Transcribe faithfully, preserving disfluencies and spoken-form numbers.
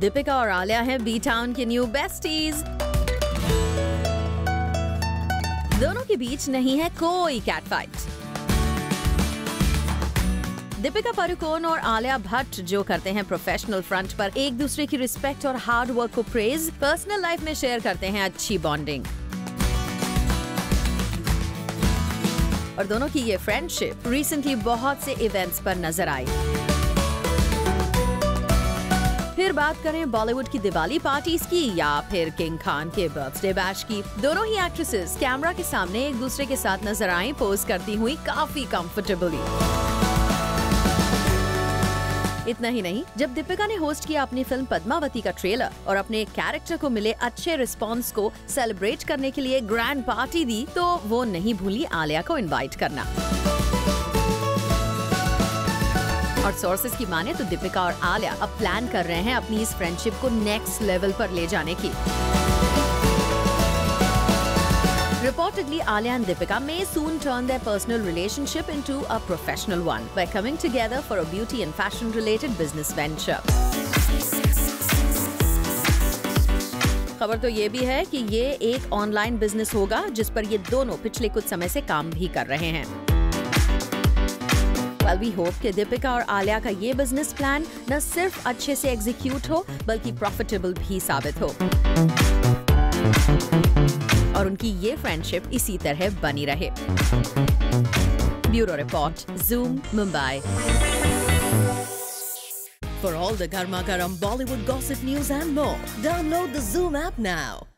दीपिका और आलिया हैं B town के न्यू बेस्टीज। दोनों के बीच नहीं है कोई कैट फाइट। दीपिका पादुकोण और आलिया भट्ट जो करते हैं प्रोफेशनल फ्रंट पर एक दूसरे की रिस्पेक्ट और हार्ड वर्क को प्रेज, पर्सनल लाइफ में शेयर करते हैं अच्छी बॉन्डिंग। और दोनों की ये फ्रेंडशिप रिसेंटली बहुत से इवेंट्स पर नजर आई। फिर बात करें बॉलीवुड की दिवाली पार्टीज की या फिर किंग खान के बर्थडे बैश की, दोनों ही एक्ट्रेसेस कैमरा के सामने एक दूसरे के साथ नजर आई पोज करती हुई काफी कंफर्टेबली। इतना ही नहीं, जब दीपिका ने होस्ट किया अपनी फिल्म पद्मावती का ट्रेलर और अपने कैरेक्टर को मिले अच्छे रिस्पॉन्स को सेलिब्रेट करने के लिए ग्रैंड पार्टी दी, तो वो नहीं भूली आलिया को इनवाइट करना। और सोर्सेज की माने तो दीपिका और आलिया अब प्लान कर रहे हैं अपनी इस फ्रेंडशिप को नेक्स्ट लेवल पर ले जाने की। Reportedly, Alia and Deepika may soon turn their personal relationship into a professional one by coming together for a beauty and fashion-related business venture. खबर तो ये भी है कि ये एक ऑनलाइन बिजनेस होगा जिस पर ये दोनों पिछले कुछ समय से काम भी कर रहे हैं। Well, we hope कि दीपिका और आलिया का ये बिजनेस प्लान न सिर्फ अच्छे से एग्जीक्यूट हो बल्कि प्रॉफिटेबल भी साबित हो और उनकी ये फ्रेंडशिप इसी तरह बनी रहे। Bureau report, Zoom, Mumbai. For all the Garma Garam Bollywood gossip news and more, download the Zoom app now.